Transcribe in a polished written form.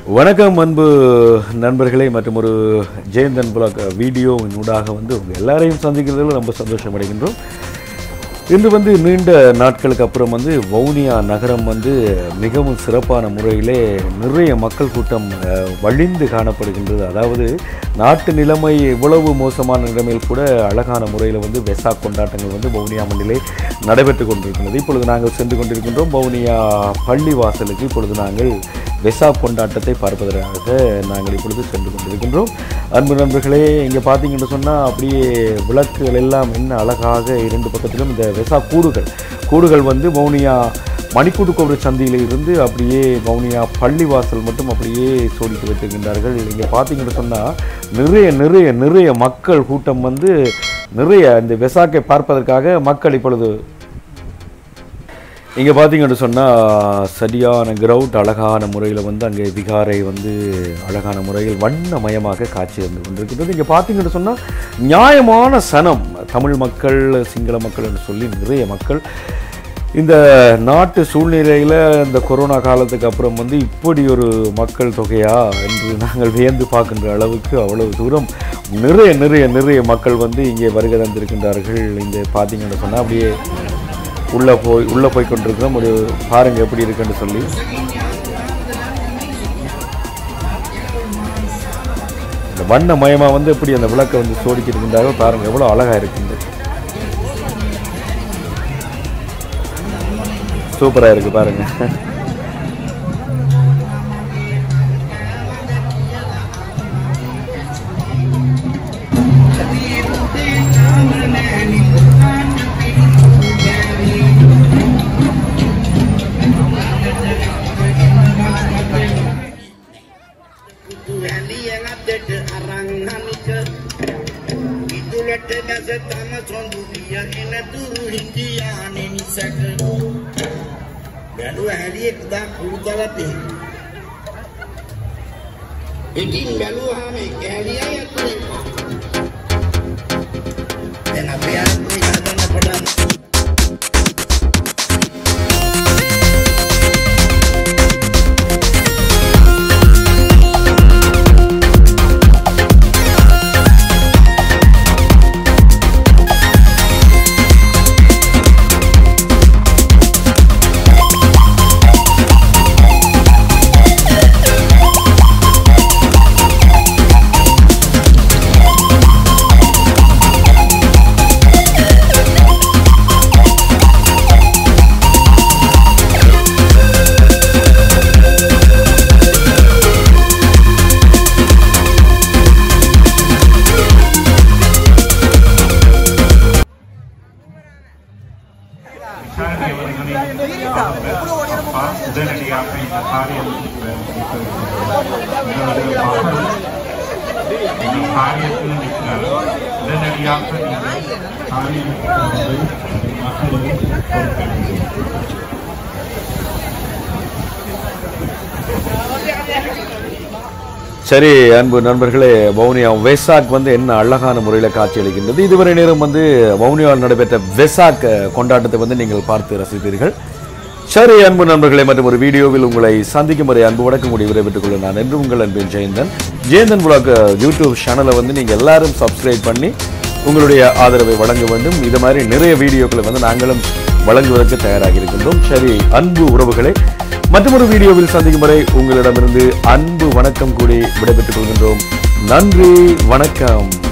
வணக்கம் அன்பு நண்பர்களே மற்றும் ஒரு ஜெயந்தன் பிளாக் வீடியோ ஊடாக வந்து உங்கள் எல்லாரையும் சந்திக்கிறதுல ரொம்ப சந்தோஷம் அடைகின்றோம். இன்று வந்து நீண்ட நாட்களுக்கு அப்புறம் வந்து வவுனியா நகரம் வந்து மிகவும் சிறப்பான முறையிலே நிறைய மக்கள் கூட்டம் வழிந்து காணப்படுகின்றது. அதாவது நாட்டு நிலைமை இவ்வளவு மோசமான நிலைமையில் கூட அழகான முறையில் வந்து வெசாக் கொண்டாட்டங்கள் வந்து வவுனியா மண்ணிலே நடைபெற்று கொண்டிருக்கிறது. இப்பொழுது நாங்கள் சென்று கொண்டிருக்கின்றோம் வவுனியா பள்ளி வாசலுக்கு. இப்பொழுது நாங்கள் வெசாக் கொண்டாட்டத்தை பார்ப்பதற்காக நாங்கள் இப்பொழுது சென்று கொண்டிருக்கின்றோம். அன்பு நண்பர்களே, இங்கே பார்த்தீங்கன்னு சொன்னால் அப்படியே விளக்குகள் எல்லாம் என்ன அழகாக இரண்டு பக்கத்திலும் இந்த வெசாக் கூடுகள் வந்து வவுனியா மணிக்கூட்டு கோபுர சந்தியில் இருந்து அப்படியே வவுனியா பள்ளிவாசல் மட்டும் அப்படியே சோடித்து வைத்திருக்கின்றார்கள். இங்கே பார்த்தீங்கன்னு சொன்னால் நிறைய மக்கள் கூட்டம் வந்து நிறைய இந்த வெசாக்கை பார்ப்பதற்காக மக்கள் இப்பொழுது இங்கே பார்த்தீங்கன்னு சொன்னால் சரியான கிரவுட் அழகான முறையில் வந்து அங்கே விகாரை வந்து அழகான முறையில் வண்ணமயமாக காட்சி வந்து கொண்டிருக்கின்றது. இங்கே பார்த்தீங்கன்னு சொன்னால் நியாயமான சனம் தமிழ் மக்கள் சிங்கள மக்கள் என்று சொல்லி நிறைய மக்கள் இந்த நாட்டு சூழ்நிலையில் இந்த கொரோனா காலத்துக்கு அப்புறம் வந்து இப்படி ஒரு மக்கள் தொகையா என்று நாங்கள் வியந்து பார்க்கின்ற அளவுக்கு அவ்வளவு தூரம் நிறைய மக்கள் வந்து இங்கே வருகை தந்திருக்கின்றார்கள். இங்கே பார்த்தீங்கன்னு சொன்னால் அப்படியே உள்ளே போய் கொண்டிருக்கிறோம். ஒரு பாருங்கள் எப்படி இருக்குன்னு சொல்லி. இந்த வண்ணமயமாக வந்து எப்படி அந்த விளக்கை வந்து சோடிக்கிட்டு பாருங்கள் எவ்வளோ அழகாக இருக்குது. சூப்பராக இருக்குது பாருங்கள். சரி அன்பு நண்பர்களே, வவுனியா வெசாக் வந்து என்ன அழகான முறையில் காட்சி அளிக்கின்றது. இதுவரை நேரம் வந்து வவுனியாவில் நடைபெற்ற வெசாக் கொண்டாட்டத்தை வந்து நீங்கள் பார்த்து ரசித்தீர்கள். சரி அன்பு நண்பர்களே, மற்றும் ஒரு வீடியோவில் உங்களை சந்திக்கும் வரை அன்பு வணக்கம் கூடிய விடைபெற்றுக் கொள்ள நான் என்று உங்கள் அன்பின் ஜெயந்தன் பிளாக் யூடியூப் சேனலை வந்து நீங்கள் எல்லாரும் சப்ஸ்கிரைப் பண்ணி உங்களுடைய ஆதரவை வழங்க வேண்டும். இது மாதிரி நிறைய வீடியோக்களை வந்து நாங்களும் வழங்குவதற்கு தயாராக இருக்கின்றோம். சரி அன்பு உறவுகளை, மற்றொரு வீடியோவில் சந்திக்கும் வரை உங்களிடமிருந்து அன்பு வணக்கம் கூடி விடைபெற்றுக் கொள்கின்றோம். நன்றி, வணக்கம்.